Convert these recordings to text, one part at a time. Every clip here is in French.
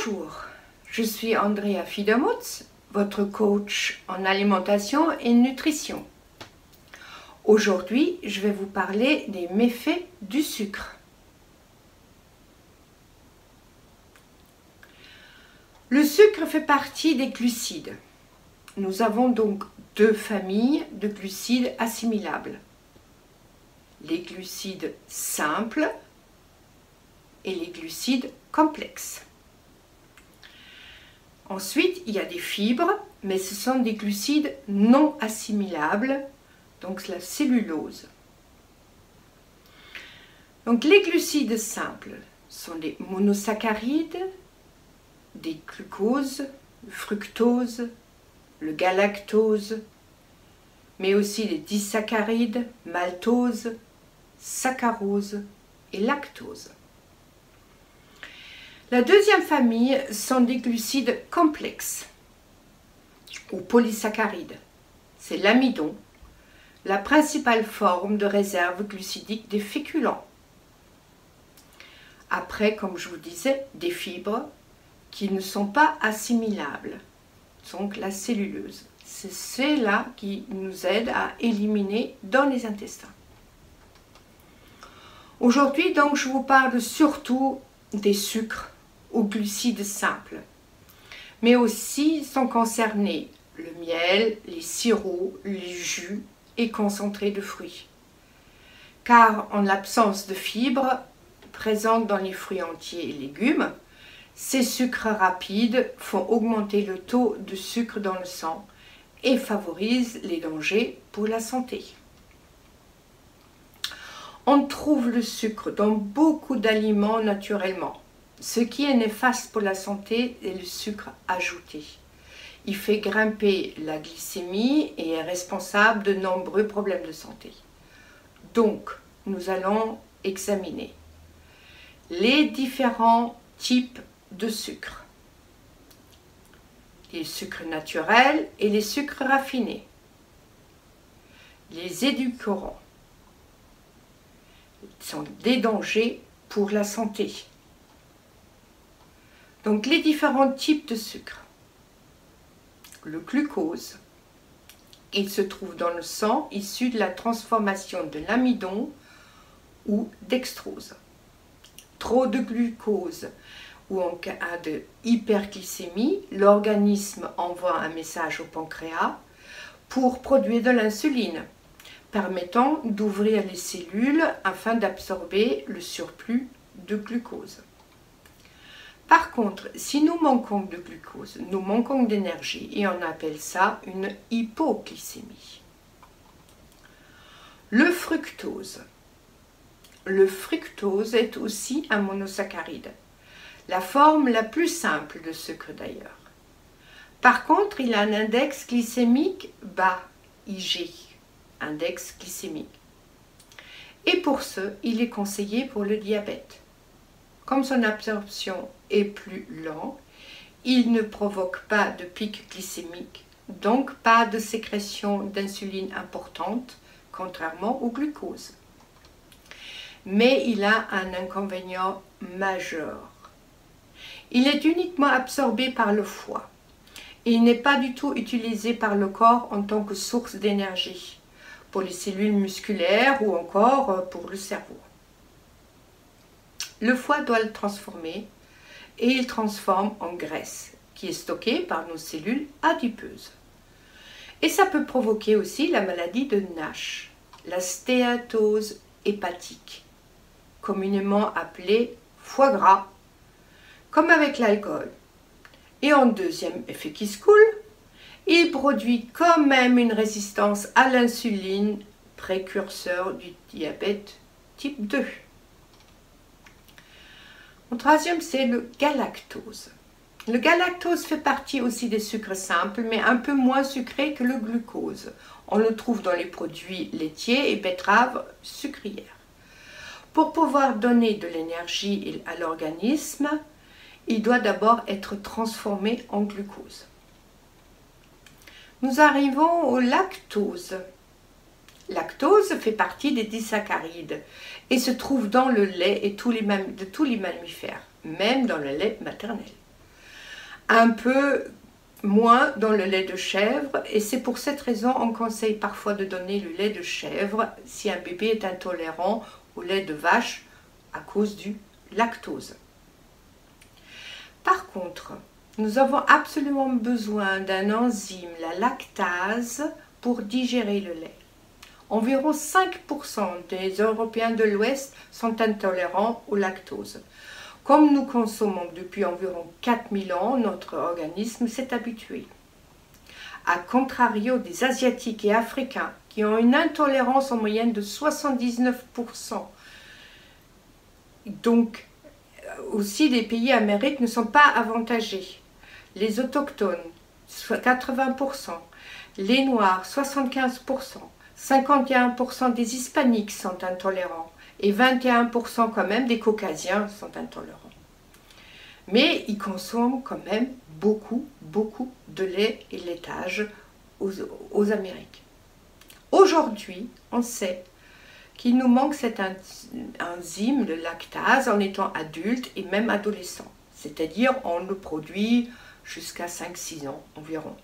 Bonjour, je suis Andrea Fiedermutz, votre coach en alimentation et nutrition. Aujourd'hui, je vais vous parler des méfaits du sucre. Le sucre fait partie des glucides. Nous avons donc deux familles de glucides assimilables. Les glucides simples et les glucides complexes. Ensuite, il y a des fibres, mais ce sont des glucides non assimilables, donc la cellulose. Donc les glucides simples sont des monosaccharides, des glucoses, le fructose, le galactose, mais aussi les disaccharides, maltose, saccharose et lactose. La deuxième famille sont des glucides complexes ou polysaccharides. C'est l'amidon, la principale forme de réserve glucidique des féculents. Après, comme je vous disais, des fibres qui ne sont pas assimilables, donc la cellulose. C'est celle-là qui nous aide à éliminer dans les intestins. Aujourd'hui, donc, je vous parle surtout des sucres aux glucides simples, mais aussi sont concernés le miel, les sirops, les jus et concentrés de fruits. Car en l'absence de fibres présentes dans les fruits entiers et légumes, ces sucres rapides font augmenter le taux de sucre dans le sang et favorisent les dangers pour la santé. On trouve le sucre dans beaucoup d'aliments naturellement. Ce qui est néfaste pour la santé est le sucre ajouté. Il fait grimper la glycémie et est responsable de nombreux problèmes de santé. Donc, nous allons examiner les différents types de sucre. Les sucres naturels et les sucres raffinés. Les édulcorants sont des dangers pour la santé. Donc les différents types de sucre. Le glucose, il se trouve dans le sang issu de la transformation de l'amidon ou dextrose. Trop de glucose ou en cas de hyperglycémie, l'organisme envoie un message au pancréas pour produire de l'insuline, permettant d'ouvrir les cellules afin d'absorber le surplus de glucose. Par contre, si nous manquons de glucose, nous manquons d'énergie et on appelle ça une hypoglycémie. Le fructose. Le fructose est aussi un monosaccharide, la forme la plus simple de sucre d'ailleurs. Par contre, il a un index glycémique bas, IG, index glycémique. Et pour ce, il est conseillé pour le diabète. Comme son absorption est plus lente, il ne provoque pas de pic glycémique, donc pas de sécrétion d'insuline importante, contrairement au glucose. Mais il a un inconvénient majeur. Il est uniquement absorbé par le foie. Il n'est pas du tout utilisé par le corps en tant que source d'énergie, pour les cellules musculaires ou encore pour le cerveau. Le foie doit le transformer et il transforme en graisse qui est stockée par nos cellules adipeuses. Et ça peut provoquer aussi la maladie de NASH, la stéatose hépatique, communément appelée foie gras, comme avec l'alcool. Et en deuxième effet qui se coule, il produit quand même une résistance à l'insuline, précurseur du diabète type 2. Le troisième, c'est le galactose. Le galactose fait partie aussi des sucres simples, mais un peu moins sucré que le glucose. On le trouve dans les produits laitiers et betteraves sucrières. Pour pouvoir donner de l'énergie à l'organisme, il doit d'abord être transformé en glucose. Nous arrivons au lactose. Lactose fait partie des disaccharides et se trouve dans le lait et de tous les mammifères, même dans le lait maternel. un peu moins dans le lait de chèvre, et c'est pour cette raison on conseille parfois de donner le lait de chèvre si un bébé est intolérant au lait de vache à cause du lactose. Par contre, nous avons absolument besoin d'un enzyme, la lactase, pour digérer le lait. Environ 5% des Européens de l'Ouest sont intolérants au lactose. Comme nous consommons depuis environ 4000 ans, notre organisme s'est habitué. A contrario des Asiatiques et Africains qui ont une intolérance en moyenne de 79%. Donc, aussi les pays d'Amérique ne sont pas avantagés. Les autochtones, 80%, les noirs, 75%, 51% des hispaniques sont intolérants et 21% quand même des caucasiens sont intolérants. Mais ils consomment quand même beaucoup de lait et laitage aux Amériques. Aujourd'hui, on sait qu'il nous manque cette enzyme, le lactase, en étant adulte et même adolescent. C'est-à-dire, on le produit jusqu'à 5-6 ans environ.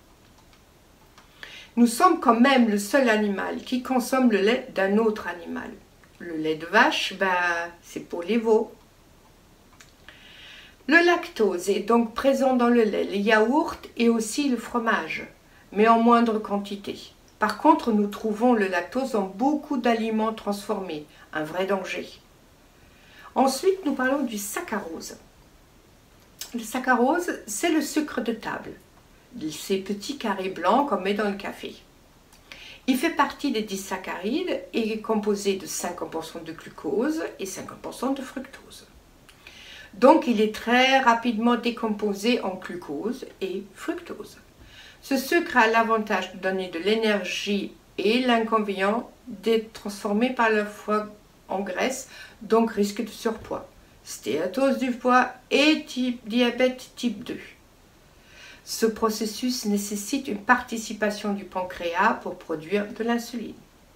Nous sommes quand même le seul animal qui consomme le lait d'un autre animal. Le lait de vache, c'est pour les veaux. Le lactose est donc présent dans le lait, les yaourts et aussi le fromage, mais en moindre quantité. Par contre, nous trouvons le lactose dans beaucoup d'aliments transformés, un vrai danger. Ensuite, nous parlons du saccharose. Le saccharose, c'est le sucre de table. Ces petits carrés blancs qu'on met dans le café. Il fait partie des disaccharides et est composé de 50% de glucose et 50% de fructose. Donc il est très rapidement décomposé en glucose et fructose. Ce sucre a l'avantage de donner de l'énergie et l'inconvénient d'être transformé par le foie en graisse, donc risque de surpoids, stéatose du foie et diabète type 2. Ce processus nécessite une participation du pancréas pour produire de l'insuline.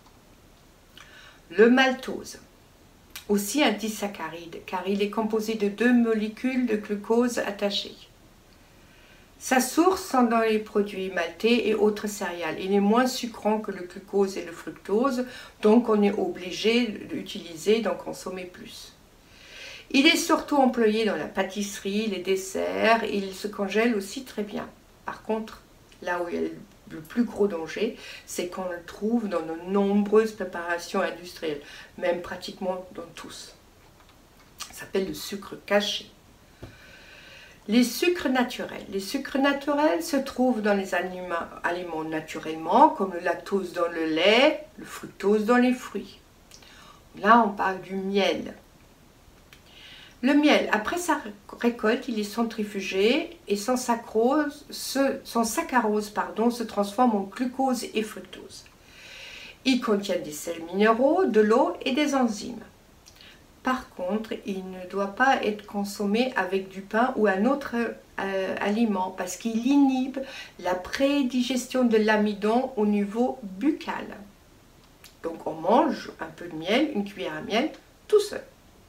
Le maltose, aussi un disaccharide, car il est composé de 2 molécules de glucose attachées. Sa source sont dans les produits maltais et autres céréales. Il est moins sucrant que le glucose et le fructose, donc on est obligé d'utiliser, d'en consommer plus. Il est surtout employé dans la pâtisserie, les desserts, et il se congèle aussi très bien. Par contre, là où il y a le plus gros danger, c'est qu'on le trouve dans de nombreuses préparations industrielles, même pratiquement dans tous. Ça s'appelle le sucre caché. Les sucres naturels. Les sucres naturels se trouvent dans les aliments naturellement, comme le lactose dans le lait, le fructose dans les fruits. Là, on parle du miel. Le miel, après sa récolte, il est centrifugé et son saccharose se transforme en glucose et fructose. Il contient des sels minéraux, de l'eau et des enzymes. Par contre, il ne doit pas être consommé avec du pain ou un autre aliment parce qu'il inhibe la prédigestion de l'amidon au niveau buccal. Donc on mange un peu de miel, une cuillère à miel, tout seul.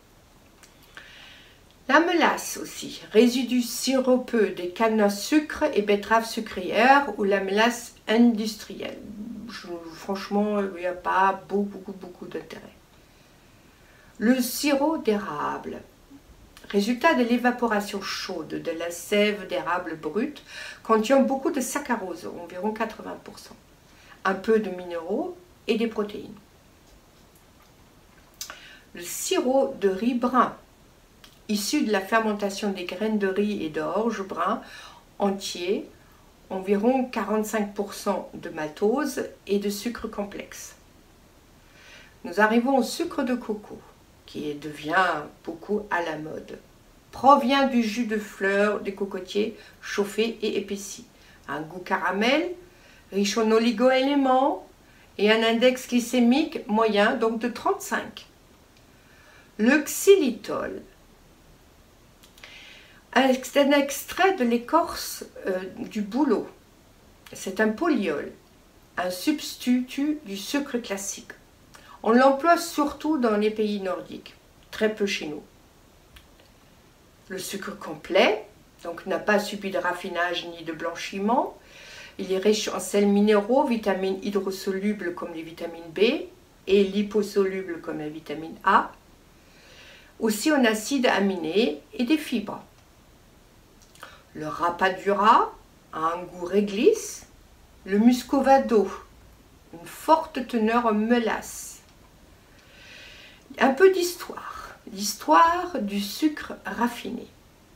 La mélasse aussi, résidu sirupeux des cannes à sucre et betteraves sucrières ou la mélasse industrielle. Franchement, il n'y a pas beaucoup d'intérêt. Le sirop d'érable, résultat de l'évaporation chaude de la sève d'érable brute, contient beaucoup de saccharose, environ 80%, un peu de minéraux et des protéines. Le sirop de riz brun, issu de la fermentation des graines de riz et d'orge brun entier, environ 45% de maltose et de sucre complexe. Nous arrivons au sucre de coco, qui devient beaucoup à la mode. Provient du jus de fleurs des cocotiers chauffés et épaissis. Un goût caramel, riche en oligo-éléments et un index glycémique moyen, donc de 35. Le xylitol, un extrait de l'écorce du bouleau. C'est un polyol, un substitut du sucre classique. On l'emploie surtout dans les pays nordiques, très peu chez nous. Le sucre complet, donc n'a pas subi de raffinage ni de blanchiment. Il est riche en sels minéraux, vitamines hydrosolubles comme les vitamines B et liposolubles comme la vitamine A, aussi en acides aminés et des fibres. Le rapadura a un goût réglisse, le muscovado, une forte teneur en mélasse. Un peu d'histoire, l'histoire du sucre raffiné.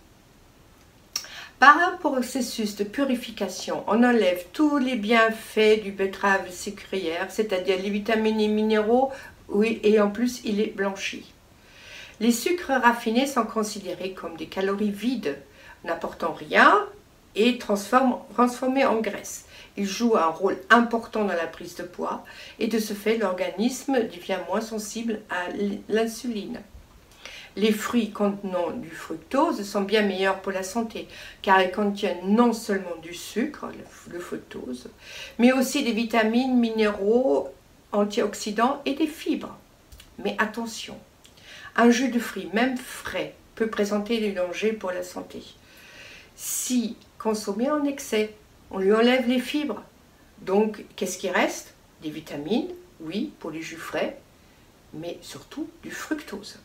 Par un processus de purification, on enlève tous les bienfaits du betterave sucrière, c'est-à-dire les vitamines et minéraux, oui, et en plus il est blanchi. Les sucres raffinés sont considérés comme des calories vides, n'apportant rien et transformés en graisse. Ils jouent un rôle important dans la prise de poids et de ce fait l'organisme devient moins sensible à l'insuline. Les fruits contenant du fructose sont bien meilleurs pour la santé car ils contiennent non seulement du sucre, le fructose, mais aussi des vitamines, minéraux, antioxydants et des fibres. Mais attention, un jus de fruits, même frais, peut présenter des dangers pour la santé. Si consommé en excès, on lui enlève les fibres. Donc, qu'est-ce qui reste? Des vitamines, oui, pour les jus frais, mais surtout du fructose.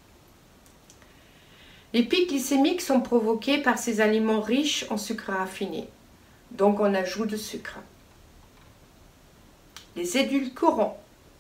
Les pics glycémiques sont provoqués par ces aliments riches en sucre raffiné, donc on ajoute de sucre. Les édulcorants.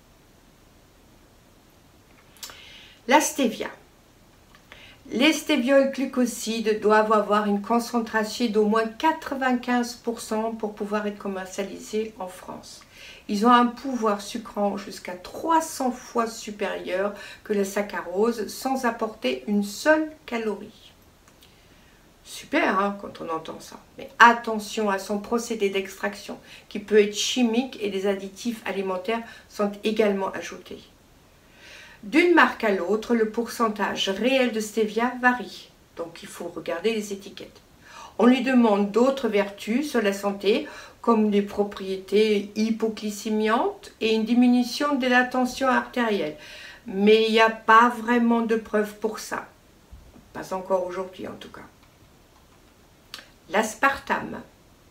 La stevia. Les stéviols glucosides doivent avoir une concentration d'au moins 95% pour pouvoir être commercialisés en France. Ils ont un pouvoir sucrant jusqu'à 300 fois supérieur que la saccharose sans apporter une seule calorie. Super hein, quand on entend ça. Mais attention à son procédé d'extraction qui peut être chimique et des additifs alimentaires sont également ajoutés. D'une marque à l'autre, le pourcentage réel de stevia varie. Donc il faut regarder les étiquettes. On lui demande d'autres vertus sur la santé, comme des propriétés hypoglycémiantes et une diminution de la tension artérielle. Mais il n'y a pas vraiment de preuves pour ça. Pas encore aujourd'hui en tout cas. L'aspartame.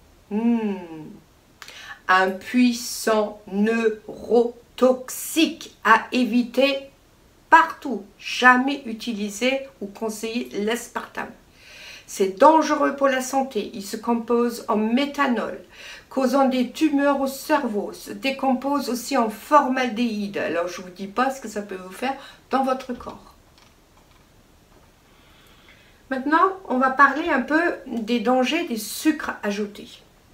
Un puissant neurotoxique à éviter partout. Jamais utiliser ou conseiller l'aspartame. C'est dangereux pour la santé. Il se compose en méthanol, causant des tumeurs au cerveau. Se décompose aussi en formaldéhyde. Alors, je ne vous dis pas ce que ça peut vous faire dans votre corps. Maintenant, on va parler un peu des dangers des sucres ajoutés.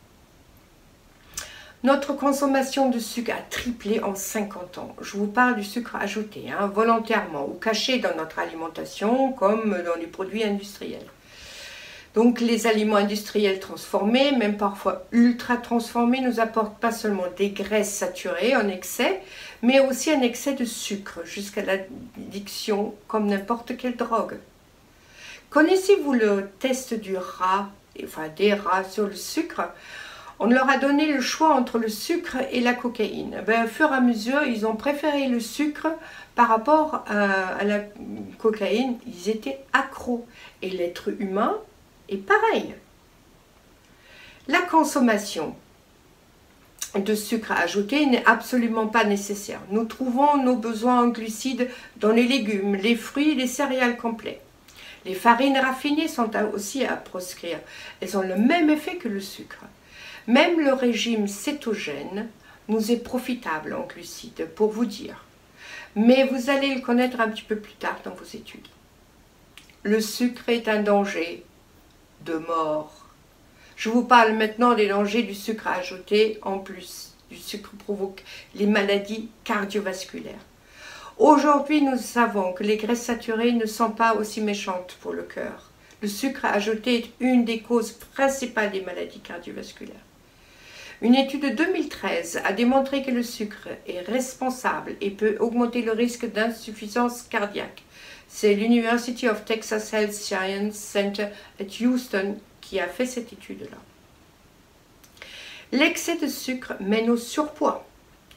Notre consommation de sucre a triplé en 50 ans. Je vous parle du sucre ajouté, hein, volontairement ou caché dans notre alimentation, comme dans les produits industriels. Donc les aliments industriels transformés, même parfois ultra transformés, nous apportent pas seulement des graisses saturées en excès, mais aussi un excès de sucre, jusqu'à l'addiction, comme n'importe quelle drogue. Connaissez-vous le test du rat, enfin des rats sur le sucre? On leur a donné le choix entre le sucre et la cocaïne. Ben, au fur et à mesure, ils ont préféré le sucre par rapport à la cocaïne. Ils étaient accros. Et l'être humain est pareil. La consommation de sucre ajouté n'est absolument pas nécessaire. Nous trouvons nos besoins en glucides dans les légumes, les fruits et les céréales complets. Les farines raffinées sont aussi à proscrire. Elles ont le même effet que le sucre. Même le régime cétogène nous est profitable en glucides, pour vous dire. Mais vous allez le connaître un petit peu plus tard dans vos études. Le sucre est un danger de mort. Je vous parle maintenant des dangers du sucre ajouté. En plus, du sucre provoque les maladies cardiovasculaires. Aujourd'hui, nous savons que les graisses saturées ne sont pas aussi méchantes pour le cœur. Le sucre ajouté est une des causes principales des maladies cardiovasculaires. Une étude de 2013 a démontré que le sucre est responsable et peut augmenter le risque d'insuffisance cardiaque. C'est l'University of Texas Health Science Center à Houston qui a fait cette étude-là. L'excès de sucre mène au surpoids.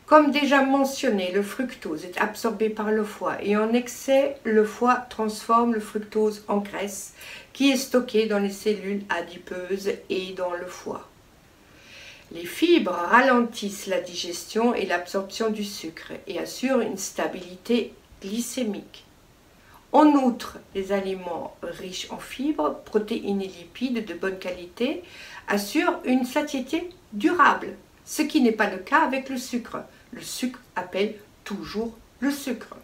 Comme déjà mentionné, le fructose est absorbé par le foie et en excès, le foie transforme le fructose en graisse qui est stockée dans les cellules adipeuses et dans le foie. Les fibres ralentissent la digestion et l'absorption du sucre et assurent une stabilité glycémique. En outre, les aliments riches en fibres, protéines et lipides de bonne qualité assurent une satiété durable, ce qui n'est pas le cas avec le sucre. Le sucre appelle toujours le sucre.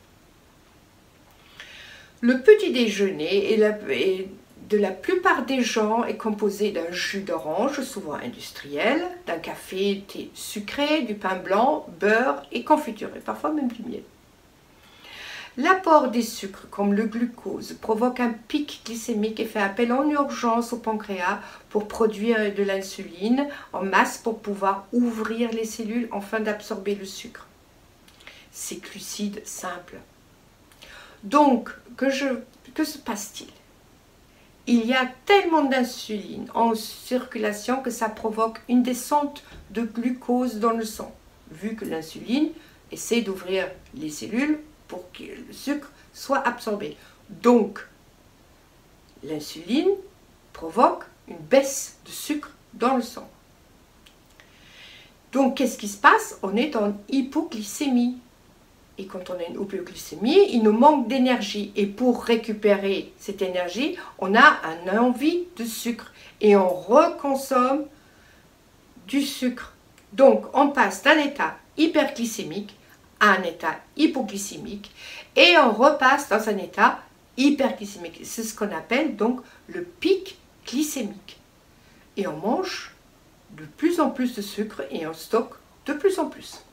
Le petit déjeuner de la plupart des gens est composé d'un jus d'orange, souvent industriel, d'un café, thé sucré, du pain blanc, beurre et confiture, et parfois même du miel. L'apport des sucres comme le glucose provoque un pic glycémique et fait appel en urgence au pancréas pour produire de l'insuline en masse pour pouvoir ouvrir les cellules afin d'absorber le sucre. C'est glucides simples. Donc, que se passe-t-il? Il y a tellement d'insuline en circulation que ça provoque une descente de glucose dans le sang, vu que l'insuline essaie d'ouvrir les cellules pour que le sucre soit absorbé. Donc, l'insuline provoque une baisse de sucre dans le sang. Donc, qu'est-ce qui se passe? On est en hypoglycémie. Et quand on a une hypoglycémie, il nous manque d'énergie. Et pour récupérer cette énergie, on a une envie de sucre. Et on reconsomme du sucre. Donc, on passe d'un état hyperglycémique à un état hypoglycémique. Et on repasse dans un état hyperglycémique. C'est ce qu'on appelle donc le pic glycémique. Et on mange de plus en plus de sucre et on stocke de plus en plus.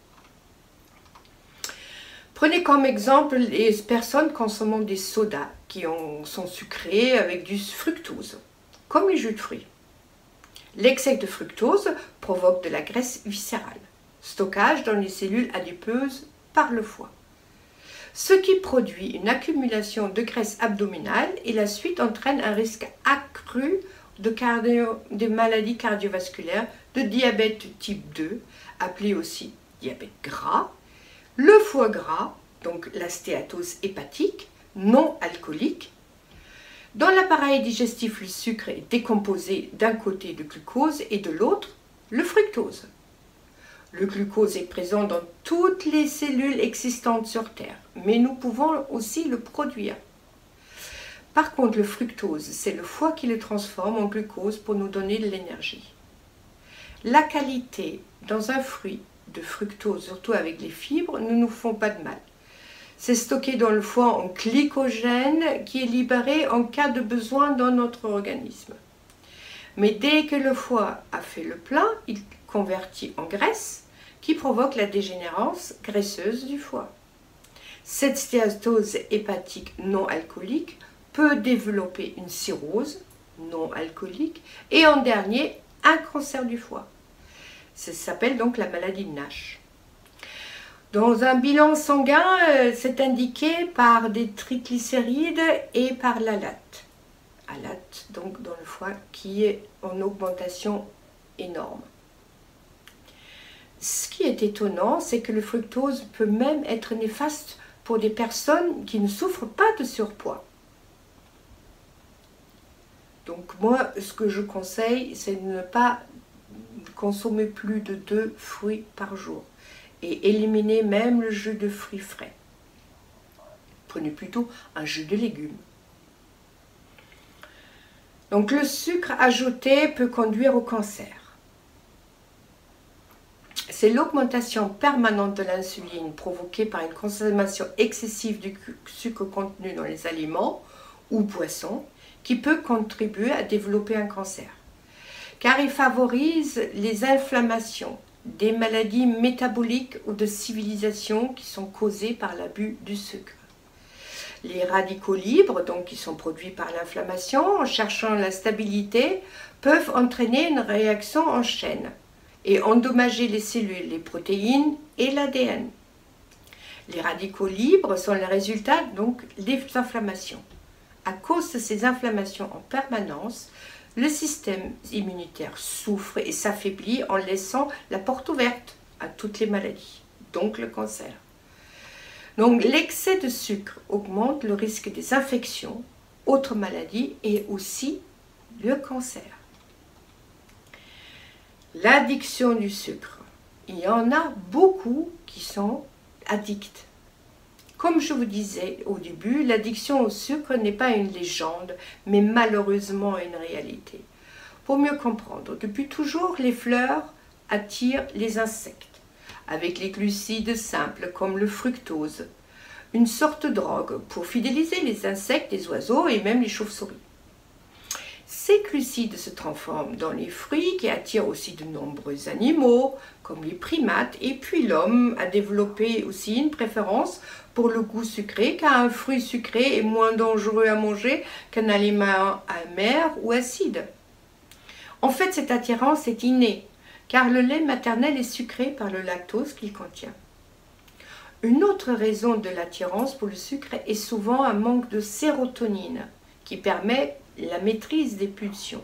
Prenez comme exemple les personnes consommant des sodas qui sont sucrés avec du fructose, comme les jus de fruits. L'excès de fructose provoque de la graisse viscérale, stockage dans les cellules adipeuses par le foie, ce qui produit une accumulation de graisse abdominale et la suite entraîne un risque accru de maladies cardiovasculaires, de diabète type 2, appelé aussi diabète gras, le foie gras, donc la stéatose hépatique, non alcoolique. Dans l'appareil digestif, le sucre est décomposé d'un côté le glucose et de l'autre le fructose. Le glucose est présent dans toutes les cellules existantes sur Terre, mais nous pouvons aussi le produire. Par contre, le fructose, c'est le foie qui le transforme en glucose pour nous donner de l'énergie. La qualité dans un fruit de fructose, surtout avec les fibres, ne nous font pas de mal. C'est stocké dans le foie en glycogène qui est libéré en cas de besoin dans notre organisme. Mais dès que le foie a fait le plein, il convertit en graisse qui provoque la dégénérescence graisseuse du foie. Cette stéatose hépatique non alcoolique peut développer une cirrhose non alcoolique et en dernier un cancer du foie. Ça s'appelle donc la maladie de Nash. Dans un bilan sanguin, c'est indiqué par des triglycérides et par l'alate. Alate, donc dans le foie, qui est en augmentation énorme. Ce qui est étonnant, c'est que le fructose peut même être néfaste pour des personnes qui ne souffrent pas de surpoids. Donc moi, ce que je conseille, c'est de ne pas consommer plus de 2 fruits par jour et éliminer même le jus de fruits frais. Prenez plutôt un jus de légumes. Donc le sucre ajouté peut conduire au cancer. C'est l'augmentation permanente de l'insuline provoquée par une consommation excessive du sucre contenu dans les aliments ou boissons qui peut contribuer à développer un cancer, car il favorise les inflammations, des maladies métaboliques ou de civilisation qui sont causées par l'abus du sucre. Les radicaux libres, donc qui sont produits par l'inflammation, en cherchant la stabilité, peuvent entraîner une réaction en chaîne et endommager les cellules, les protéines et l'ADN. Les radicaux libres sont le résultat donc des inflammations. À cause de ces inflammations en permanence, le système immunitaire souffre et s'affaiblit en laissant la porte ouverte à toutes les maladies. donc le cancer. Donc l'excès de sucre augmente le risque des infections, autres maladies et aussi le cancer. L'addiction du sucre. Il y en a beaucoup qui sont addicts. Comme je vous disais au début, l'addiction au sucre n'est pas une légende, mais malheureusement une réalité. Pour mieux comprendre, depuis toujours, les fleurs attirent les insectes, avec les glucides simples comme le fructose, une sorte de drogue pour fidéliser les insectes, les oiseaux et même les chauves-souris. Ces glucides se transforment dans les fruits qui attirent aussi de nombreux animaux, comme les primates, et puis l'homme a développé aussi une préférence pour le goût sucré, car un fruit sucré est moins dangereux à manger qu'un aliment amer ou acide. En fait, cette attirance est innée, car le lait maternel est sucré par le lactose qu'il contient. Une autre raison de l'attirance pour le sucre est souvent un manque de sérotonine, qui permet la maîtrise des pulsions.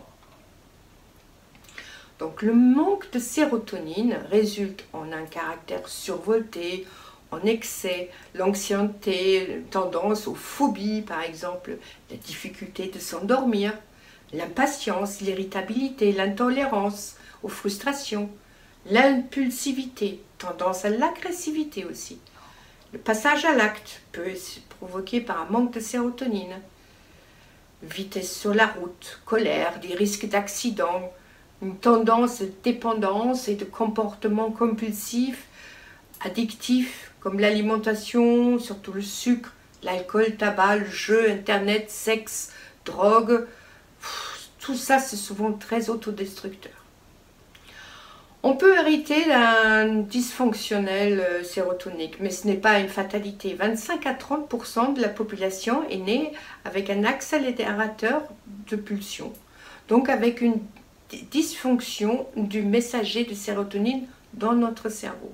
Donc le manque de sérotonine résulte en un caractère survolté, en excès, l'anxiété, tendance aux phobies par exemple, la difficulté de s'endormir, l'impatience, l'irritabilité, l'intolérance aux frustrations, l'impulsivité, tendance à l'agressivité aussi. Le passage à l'acte peut être provoqué par un manque de sérotonine. Vitesse sur la route, colère, des risques d'accident, une tendance de dépendance et de comportement compulsif, addictif, comme l'alimentation, surtout le sucre, l'alcool, tabac, le jeu, internet, sexe, drogue. Tout ça, c'est souvent très autodestructeur. On peut hériter d'un dysfonctionnel sérotonique, mais ce n'est pas une fatalité. 25 à 30% de la population est née avec un accélérateur de pulsion, donc avec une dysfonction du messager de sérotonine dans notre cerveau.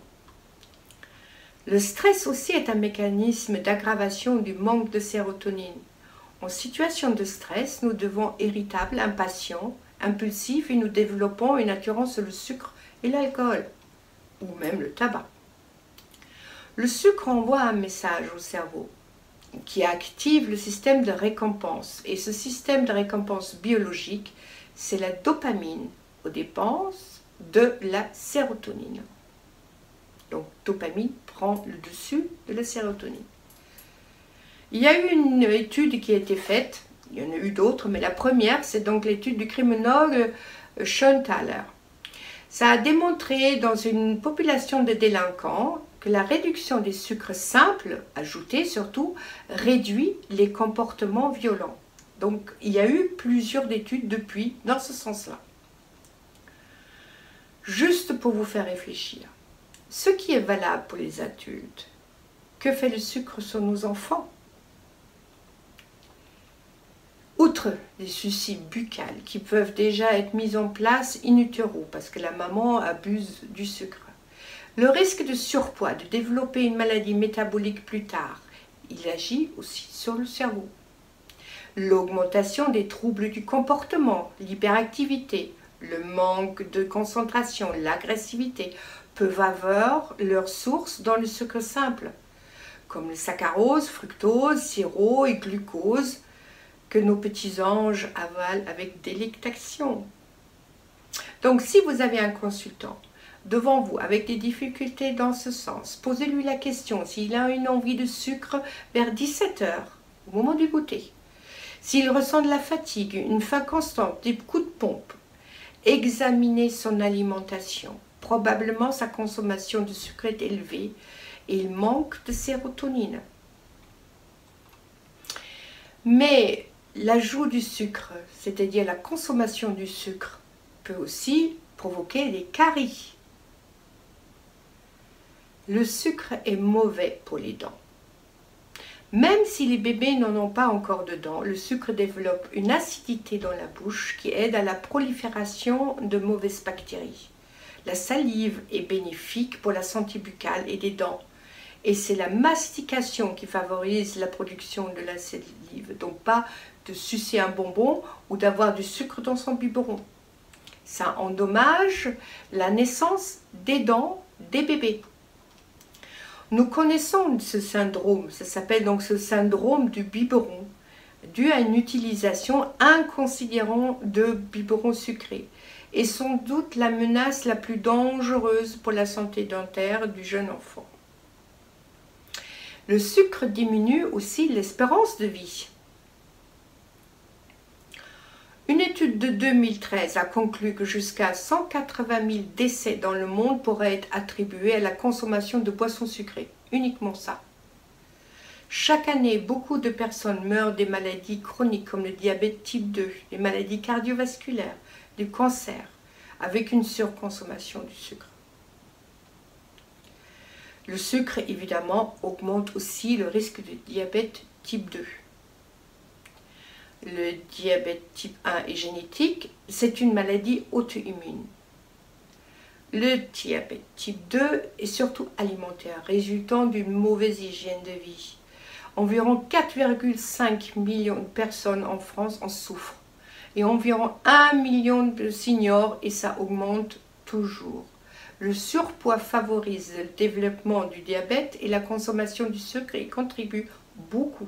Le stress aussi est un mécanisme d'aggravation du manque de sérotonine. En situation de stress, nous devenons irritables, impatients, impulsifs et nous développons une attirance sur le sucre et l'alcool, ou même le tabac. Le sucre envoie un message au cerveau qui active le système de récompense. Et ce système de récompense biologique, c'est la dopamine aux dépenses de la sérotonine. Donc, dopamine prend le dessus de la sérotonine. Il y a eu une étude qui a été faite, il y en a eu d'autres, mais la première, c'est donc l'étude du criminologue Schoenthaler. Ça a démontré dans une population de délinquants que la réduction des sucres simples, ajoutés surtout, réduit les comportements violents. Donc il y a eu plusieurs études depuis dans ce sens-là. Juste pour vous faire réfléchir, ce qui est valable pour les adultes, que fait le sucre sur nos enfants? Outre les soucis buccales qui peuvent déjà être mis en place in utero parce que la maman abuse du sucre, le risque de surpoids, de développer une maladie métabolique plus tard, il agit aussi sur le cerveau. L'augmentation des troubles du comportement, l'hyperactivité, le manque de concentration, l'agressivité peuvent avoir leur source dans le sucre simple, comme le saccharose, fructose, sirop et glucose, que nos petits anges avalent avec délectation. Donc si vous avez un consultant devant vous avec des difficultés dans ce sens, posez-lui la question s'il a une envie de sucre vers 17 h, au moment du goûter. S'il ressent de la fatigue, une faim constante, des coups de pompe, examinez son alimentation. Probablement sa consommation de sucre est élevée et il manque de sérotonine. Mais l'ajout du sucre, c'est-à-dire la consommation du sucre, peut aussi provoquer des caries. Le sucre est mauvais pour les dents. Même si les bébés n'en ont pas encore de dents, le sucre développe une acidité dans la bouche qui aide à la prolifération de mauvaises bactéries. La salive est bénéfique pour la santé buccale et des dents. Et c'est la mastication qui favorise la production de la salive, donc pas de sucer un bonbon ou d'avoir du sucre dans son biberon. Ça endommage la naissance des dents des bébés. Nous connaissons ce syndrome, ça s'appelle donc ce syndrome du biberon, dû à une utilisation inconsidérée de biberons sucrés, et sans doute la menace la plus dangereuse pour la santé dentaire du jeune enfant. Le sucre diminue aussi l'espérance de vie. Une étude de 2013 a conclu que jusqu'à 180 000 décès dans le monde pourraient être attribués à la consommation de boissons sucrées. Uniquement ça. Chaque année, beaucoup de personnes meurent des maladies chroniques comme le diabète type 2, les maladies cardiovasculaires, du cancer, avec une surconsommation du sucre. Le sucre, évidemment, augmente aussi le risque de diabète type 2. Le diabète type 1 est génétique, c'est une maladie auto-immune. Le diabète type 2 est surtout alimentaire, résultant d'une mauvaise hygiène de vie. Environ 4,5 millions de personnes en France en souffrent et environ 1 million de seniors, et ça augmente toujours. Le surpoids favorise le développement du diabète et la consommation du sucre y contribue beaucoup.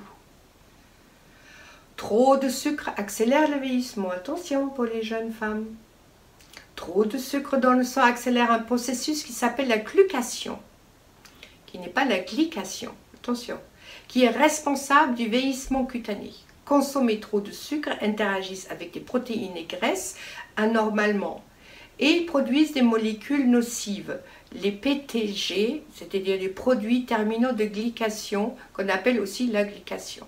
Trop de sucre accélère le vieillissement. Attention pour les jeunes femmes. Trop de sucre dans le sang accélère un processus qui s'appelle la glucation, qui n'est pas la glycation, attention, qui est responsable du vieillissement cutané. Consommer trop de sucre interagissent avec des protéines et graisses anormalement et ils produisent des molécules nocives, les PTG, c'est-à-dire les produits terminaux de glycation, qu'on appelle aussi la glycation.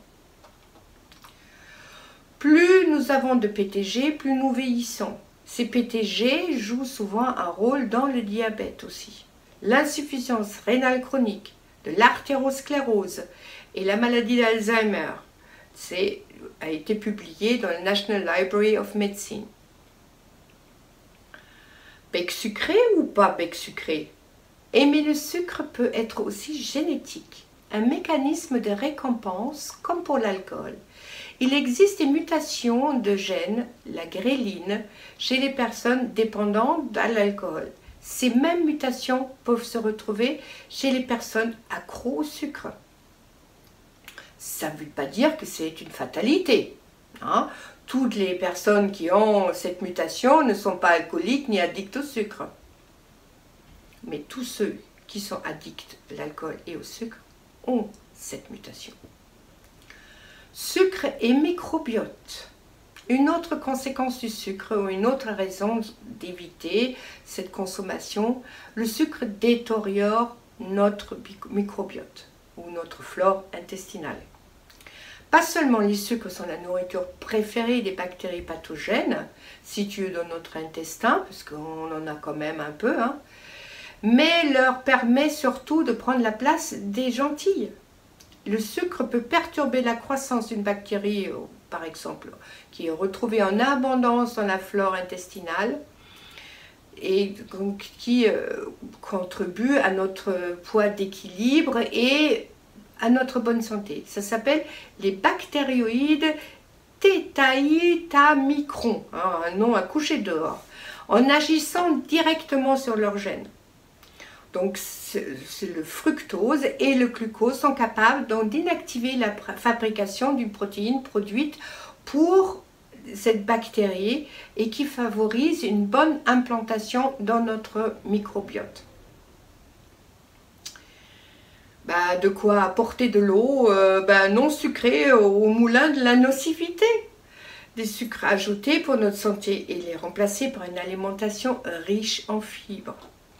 Plus nous avons de PTG, plus nous vieillissons. Ces PTG jouent souvent un rôle dans le diabète aussi. L'insuffisance rénale chronique, de l'artérosclérose et la maladie d'Alzheimer, a été publié dans le National Library of Medicine. Bec sucré ou pas bec sucré? Aimer le sucre peut être aussi génétique, un mécanisme de récompense comme pour l'alcool. Il existe des mutations de gènes, la gréline, chez les personnes dépendantes à l'alcool. Ces mêmes mutations peuvent se retrouver chez les personnes accros au sucre. Ça ne veut pas dire que c'est une fatalité. Hein? Toutes les personnes qui ont cette mutation ne sont pas alcooliques ni addicts au sucre. Mais tous ceux qui sont addicts à l'alcool et au sucre ont cette mutation. Sucre et microbiote. Une autre conséquence du sucre ou une autre raison d'éviter cette consommation, le sucre détériore notre microbiote ou notre flore intestinale. Pas seulement les sucres sont la nourriture préférée des bactéries pathogènes situées dans notre intestin, parce qu'on en a quand même un peu, hein, mais leur permet surtout de prendre la place des gentilles. Le sucre peut perturber la croissance d'une bactérie, par exemple, qui est retrouvée en abondance dans la flore intestinale et qui contribue à notre poids d'équilibre et à notre bonne santé. Ça s'appelle les bactérioïdes tétaïtamicrons, hein, un nom à coucher dehors, en agissant directement sur leurs gènes. Donc le fructose et le glucose sont capables d'inactiver la fabrication d'une protéine produite pour cette bactérie et qui favorise une bonne implantation dans notre microbiote. De quoi apporter de l'eau non sucrée au moulin de la nocivité. Des sucres ajoutés pour notre santé et les remplacer par une alimentation riche en fibres.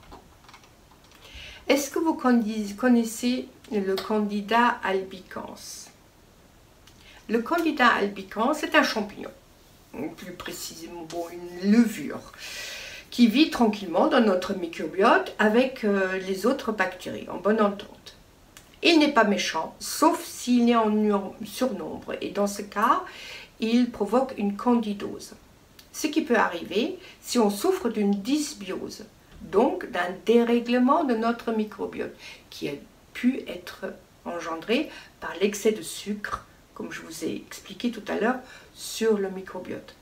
Est-ce que vous connaissez le Candida albicans? Le Candida albicans, c'est un champignon, plus précisément une levure, qui vit tranquillement dans notre microbiote avec les autres bactéries, en bonne entente. Il n'est pas méchant, sauf s'il est en surnombre, et dans ce cas, il provoque une candidose. Ce qui peut arriver si on souffre d'une dysbiose, donc d'un dérèglement de notre microbiote, qui a pu être engendré par l'excès de sucre, comme je vous ai expliqué tout à l'heure, sur le microbiote.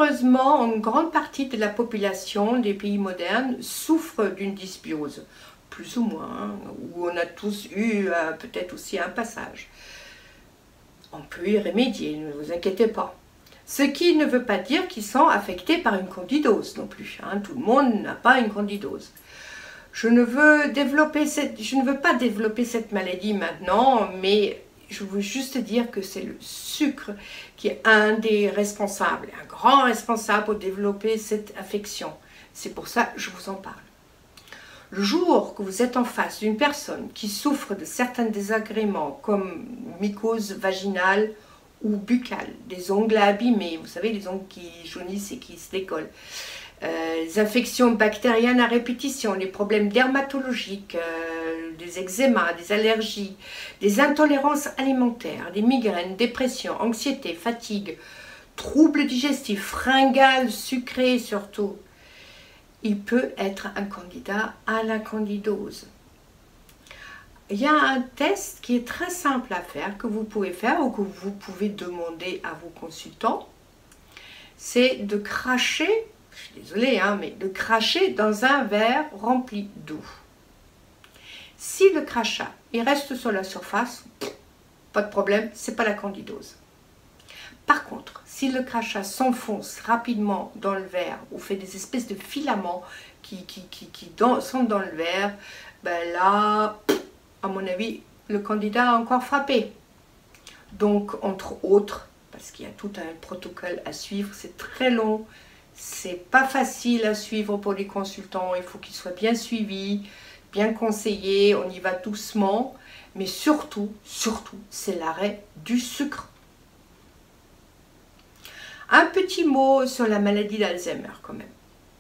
Malheureusement, une grande partie de la population des pays modernes souffre d'une dysbiose, plus ou moins, hein, où on a tous eu peut-être aussi un passage. On peut y remédier, ne vous inquiétez pas. Ce qui ne veut pas dire qu'ils sont affectés par une candidose non plus. Hein. Tout le monde n'a pas une candidose. Je ne veux pas développer cette maladie maintenant, mais je veux juste dire que c'est le sucre qui est un des responsables, un grand responsable pour développer cette affection. C'est pour ça que je vous en parle. Le jour que vous êtes en face d'une personne qui souffre de certains désagréments comme mycose vaginale ou buccale, des ongles abîmés, vous savez, les ongles qui jaunissent et qui se décollent, les infections bactériennes à répétition, les problèmes dermatologiques, des eczémas, des allergies, des intolérances alimentaires, des migraines, dépression, anxiété, fatigue, troubles digestifs, fringales sucrées surtout, il peut être un candidat à la candidose. Il y a un test qui est très simple à faire, que vous pouvez faire ou que vous pouvez demander à vos consultants. C'est de cracher, je suis désolée, hein, mais de cracher dans un verre rempli d'eau. Si le crachat il reste sur la surface, pas de problème, c'est pas la candidose. Par contre, si le crachat s'enfonce rapidement dans le verre ou fait des espèces de filaments qui sont dans le verre, ben là, à mon avis, le candidat a encore frappé. Donc, entre autres, parce qu'il y a tout un protocole à suivre, c'est très long, c'est pas facile à suivre pour les consultants, il faut qu'ils soient bien suivis, bien conseillés, on y va doucement, mais surtout, c'est l'arrêt du sucre. Un petit mot sur la maladie d'Alzheimer quand même.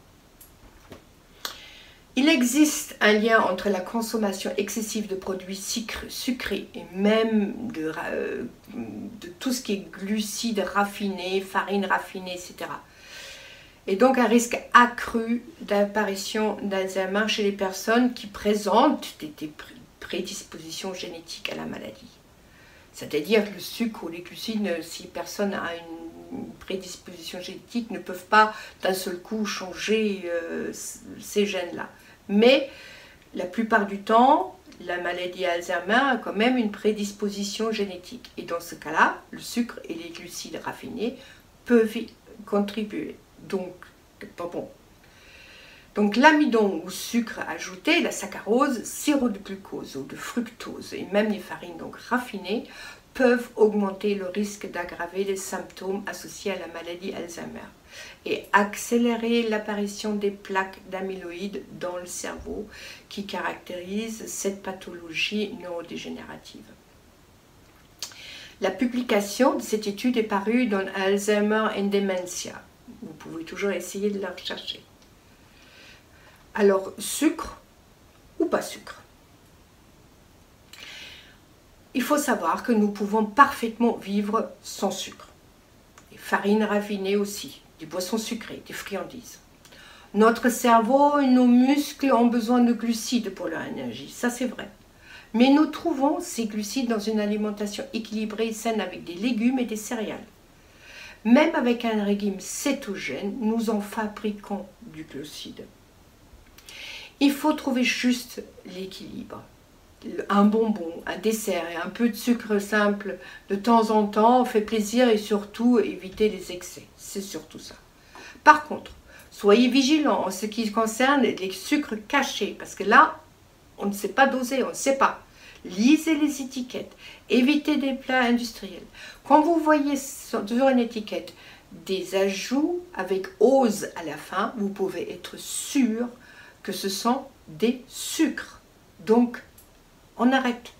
Il existe un lien entre la consommation excessive de produits sucrés et même de tout ce qui est glucides raffinés, farine raffinée, etc. Et donc un risque accru d'apparition d'Alzheimer chez les personnes qui présentent des prédispositions génétiques à la maladie. C'est-à-dire que le sucre ou les glucides, si personne a une prédisposition génétique, ne peuvent pas d'un seul coup changer ces gènes-là. Mais la plupart du temps, la maladie Alzheimer a quand même une prédisposition génétique. Et dans ce cas-là, le sucre et les glucides raffinés peuvent y contribuer. Donc, pas bon. Donc l'amidon ou sucre ajouté, la saccharose, sirop de glucose ou de fructose et même les farines donc raffinées peuvent augmenter le risque d'aggraver les symptômes associés à la maladie Alzheimer et accélérer l'apparition des plaques d'amyloïdes dans le cerveau qui caractérisent cette pathologie neurodégénérative. La publication de cette étude est parue dans Alzheimer and Dementia. Vous pouvez toujours essayer de la rechercher. Alors, sucre ou pas sucre? Il faut savoir que nous pouvons parfaitement vivre sans sucre. Les farines raffinées aussi, des boissons sucrées, des friandises. Notre cerveau et nos muscles ont besoin de glucides pour leur énergie, ça c'est vrai. Mais nous trouvons ces glucides dans une alimentation équilibrée et saine avec des légumes et des céréales. Même avec un régime cétogène, nous en fabriquons du glucide. Il faut trouver juste l'équilibre. Un bonbon, un dessert et un peu de sucre simple de temps en temps fait plaisir et surtout éviter les excès. C'est surtout ça. Par contre, soyez vigilants en ce qui concerne les sucres cachés parce que là, on ne sait pas doser, on ne sait pas. Lisez les étiquettes, évitez des plats industriels. Quand vous voyez sur une étiquette des ajouts avec ose à la fin, vous pouvez être sûr que ce sont des sucres. Donc, on arrête.